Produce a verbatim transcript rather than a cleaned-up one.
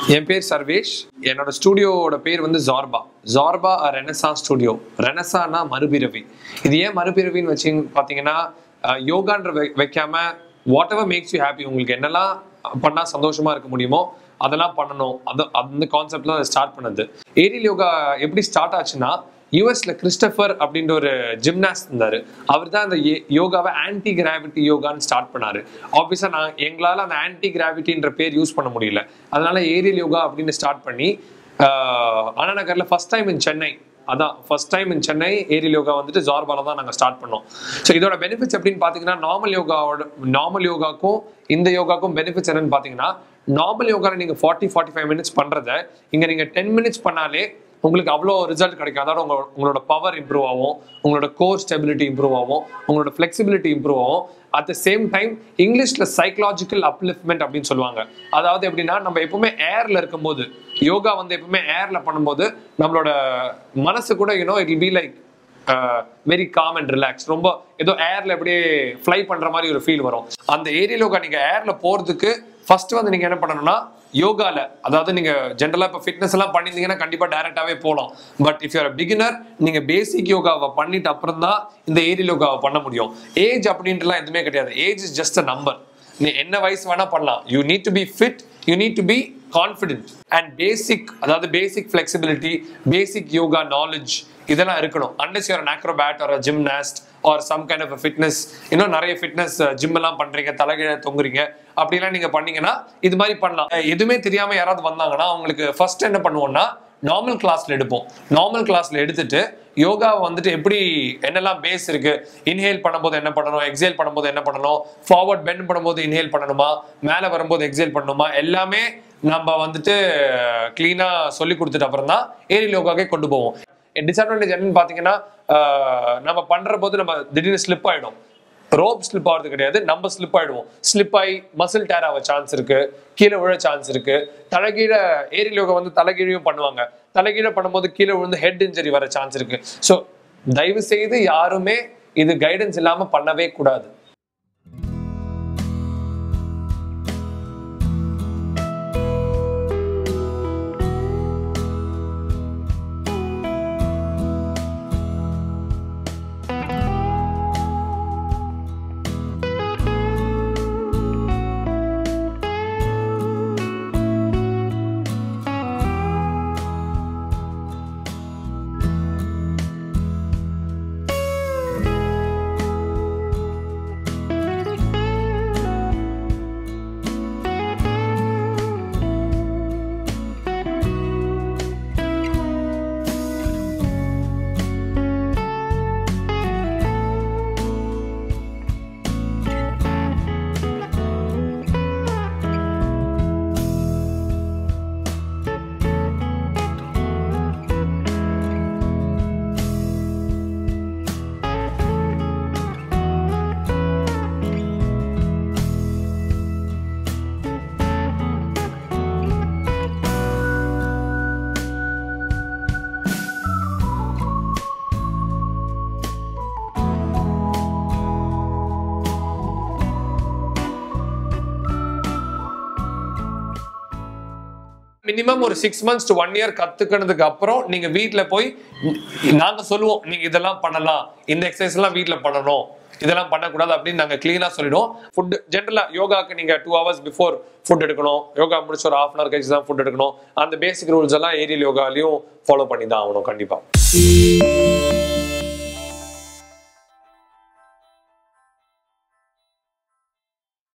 என் பேர் சர்வேஷ். என்னோட ஸ்டுடியோட பேர் வந்து ஜார்பா. ஜார்பா ரெனசா ஸ்டுடியோ. ரெனசானா மறுபிறவி. இது ஏன் மறுபிறவின்னு வச்சு பார்த்தீங்கன்னா, யோகான்ற வைக்காம whatever makes you happy, உங்களுக்கு என்னெல்லாம் பண்ணால் சந்தோஷமா இருக்க முடியுமோ அதெல்லாம் பண்ணணும். அது அந்த கான்செப்ட்ல தான் ஸ்டார்ட் பண்ணது. ஏரியல் யோகா எப்படி ஸ்டார்ட் ஆச்சுன்னா, யூஎஸ்ல கிறிஸ்டபர் அப்படின்ற ஒரு ஜிம்னாஸ்ட் இருந்தாரு. அவர் தான் அந்த யோகாவை ஆன்டி கிராவிட்டி யோகான்னு ஸ்டார்ட் பண்ணாரு. ஆப்வியஸா நான் எங்களால் அந்த ஆன்டி கிராவிட்டின்ற பேர் யூஸ் பண்ண முடியல, அதனால ஏரியல் யோகா அப்படின்னு ஸ்டார்ட் பண்ணி அண்ணா நகர்ல ஃபர்ஸ்ட் டைம் இன் சென்னை, அதான் first time in Chennai aerial yoga வந்துட்டு ஜார்பால தான் நாங்கள் ஸ்டார்ட் பண்ணோம். ஸோ இதோட பெனிஃபிட்ஸ் எப்படின்னு பார்த்தீங்கன்னா, நார்மல் யோகாவோட நார்மல் யோகாக்கும் இந்த யோகாக்கும் பெனிஃபிட்ஸ் என்னன்னு பார்த்தீங்கன்னா, நார்மல் யோகாவில் நீங்கள் ஃபார்ட்டி ஃபார்ட்டி ஃபைவ் மினிட்ஸ் பண்ணுறத இங்கே நீங்கள் டென் மினிட்ஸ் பண்ணாலே உங்களுக்கு அவ்வளோ ரிசல்ட் கிடைக்கும். அதாவது உங்க உங்களோட பவர் இம்ப்ரூவ் ஆகும், உங்களோட கோர் ஸ்டெபிலிட்டி இம்ப்ரூவ் ஆகும், உங்களோட ஃபிளெக்சிபிலிட்டி இம்ப்ரூவ் ஆகும். அட் த சேம் டைம் இங்கிலீஷ்ல சைக்கலாஜிக்கல் அப்லிஃப்ட்மெண்ட் அப்படின்னு சொல்லுவாங்க. அதாவது எப்படின்னா, நம்ம எப்பவுமே ஏர்ல இருக்கும்போது, யோகா வந்து எப்பவுமே ஏர்ல பண்ணும்போது நம்மளோட மனசு கூட you know it will be like very calm and relax. ரொம்ப ஏதோ ஏர்ல எப்படியே ஃப்ளை பண்ற மாதிரி ஒரு ஃபீல் வரும். அந்த ஏரியல் யோகா நீங்க ஏர்ல போறதுக்கு ஃபர்ஸ்ட் வந்து நீங்க என்ன பண்ணணும்னா, யோகால அதாவது நீங்க ஜென்ரலா இப்போ ஃபிட்னஸ் எல்லாம் பண்ணிருந்தீங்கன்னா கண்டிப்பா டைரக்டாவே போகலாம். பட் இஃப் யூர் பிகினர், நீங்க பேசிக் யோகாவை பண்ணிட்டு அப்புறம் தான் இந்த ஏரியல் யோகாவை பண்ண முடியும். ஏஜ் அப்படின்ட்டுலாம் எதுவுமே கிடையாது. Age is just a number. நீ என்ன வயசு வேணா பண்ணலாம். You need to be fit, you need to be confident and basic, அதாவது basic flexibility, basic yoga knowledge இதெல்லாம் இருக்கணும். Unless you're an acrobat or a gymnast or some kind of a fitness, இன்னும் நிறைய ஃபிட்னஸ் ஜிம் எல்லாம் பண்றீங்க, தலைகீழ தொங்குறீங்க, அப்படிலாம் நீங்க பண்ணீங்கன்னா இது மாதிரி பண்ணலாம். எதுவுமே தெரியாம யாராவது வந்தாங்கன்னா அவங்களுக்கு ஃபர்ஸ்ட் என்ன பண்ணுவோம்னா, நார்மல் கிளாஸ்ல எடுப்போம். நார்மல் கிளாஸ்ல எடுத்துட்டு யோகா வந்துட்டு எப்படி என்னெல்லாம் பேஸ் இருக்கு, இன்ஹேல் பண்ணும்போது என்ன பண்ணணும், எக்ஸேல் பண்ணும்போது என்ன பண்ணணும், ஃபார்வர்ட் பெண்ட் பண்ணும்போது இன்ஹேல் பண்ணணுமா, மேலே வரும்போது எக்ஸேல் பண்ணணுமா, எல்லாமே நம்ம வந்துட்டு கிளீனா சொல்லி கொடுத்துட்டு அப்புறம் தான் ஏரியல் யோகாவே கொண்டு போவோம். டிஸ்அட்வான்டேஜ் என்னன்னு பாத்தீங்கன்னா, நம்ம பண்ற போது நம்ம திடீர்னு ஸ்லிப் ஆயிடும். ரோப் ஸ்லிப் ஆகிறது கிடையாது, நம்ம ஸ்லிப் ஆயிடுவோம். ஸ்லிப் ஆகி மசில் டேர் ஆக சான்ஸ் இருக்கு, கீழே விழ சான்ஸ் இருக்கு. தலைகீழ ஏரியல் யோகா வந்து தலைகீழையும் பண்ணுவாங்க. தலைகீழ பண்ணும்போது கீழே விழுந்து ஹெட் இன்ஜரி வர சான்ஸ் இருக்கு. ஸோ தயவு செய்து யாருமே இது கைடன்ஸ் இல்லாம பண்ணவே கூடாது. மினிமம் ஒரு six months to one year கத்துக்கினதுக்கு அப்புறம் நீங்க வீட்டுல போய் நாங்க சொல்லுவோம், நீங்க இதெல்லாம் பண்ணலாம், இந்த எக்ஸசைஸ் எல்லாம் வீட்டுல பண்ணணும், இதெல்லாம் பண்ணக்கூடாது அப்படின்னு நாங்க கிளீனா சொல்லிடுவோம். ஃபுட் ஜென்ரலா யோகாக்கு நீங்க டூ ஹவர்ஸ் பிஃபோர் ஃபுட் எடுக்கணும். யோகா முடிச்சு ஒரு ஹாஃப் அன் ஹவர் கழிச்சு தான் ஃபுட் எடுக்கணும். அந்த பேசிக் ரூல்ஸ் எல்லாம் ஏரியல் யோகாலையும் ஃபாலோ பண்ணி தான் ஆகணும் கண்டிப்பா.